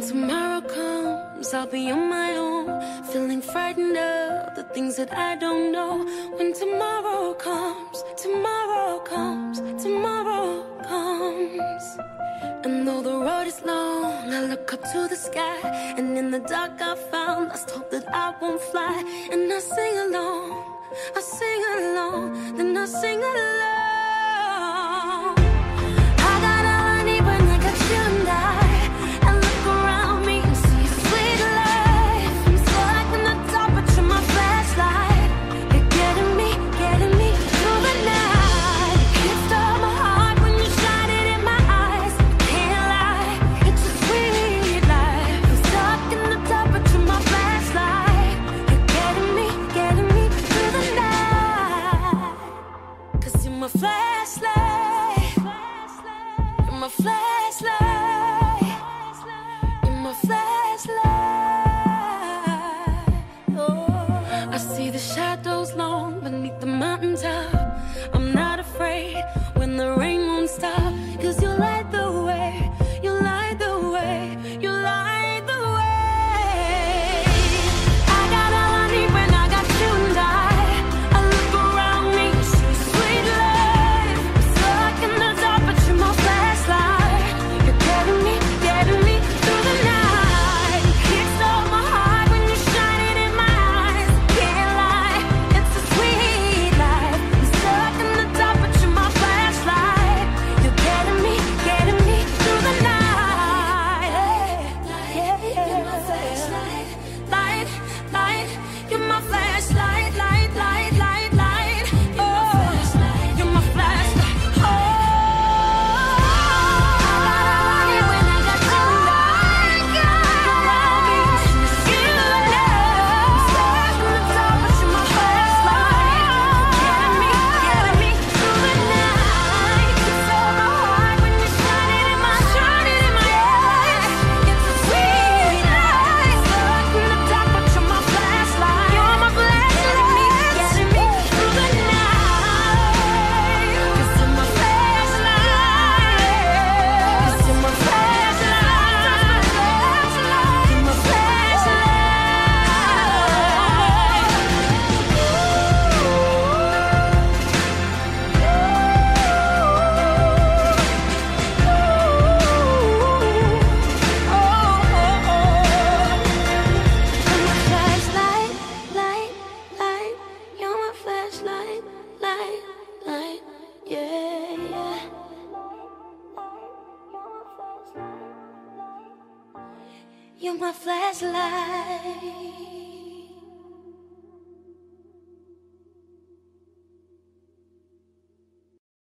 tomorrow comes, I'll be on my own, feeling frightened of the things that I don't know. When tomorrow comes, tomorrow comes, tomorrow comes. And though the road is long, I look up to the sky, and in the dark I found lost hope that I won't fly. And I sing along, I sing along, then I sing along. I got all I need when I got you and I look around me and see a sweet life. I'm stuck in the dark, but you're my flashlight. You're getting me through the night. You stole my heart when you shine it in my eyes. Can't lie, it's a sweet life. I'm stuck in the dark, but you're my flashlight. You're getting me through the night. 'Cause you're my flashlight. You're my flashlight. You're my flashlight. Oh, I see the shadows long beneath the mountaintop. I'm not afraid when the rain won't stop. 'Cause you light the way, you light the way, you light the way. I got all I need when I got you and I look around me and see sweet life. I'm stuck in the dark, but you're my flashlight. You're getting me through the night. You stole my heart when you shine it in my eyes. Can't lie, it's a sweet life. I'm stuck in the dark, but you're my flashlight. You're getting me through the night. You're my flashlight, light, light. You're my flashlight, light, light, light, light. Oh, you're my flashlight. Oh, when I got you and I around me, you love. Stuck in the dark, but you're my flashlight. Getting me through the night. You stole my heart when you shine it in my eyes. It's a sweet life. Stuck in the dark, but you're my flashlight. You're my flashlight. Getting me through the night. 'Cause you're my flashlight. 'Cause you're my flashlight. You're my flashlight, light, light. You're my flashlight, light, light. Yeah, yeah. You're my flashlight.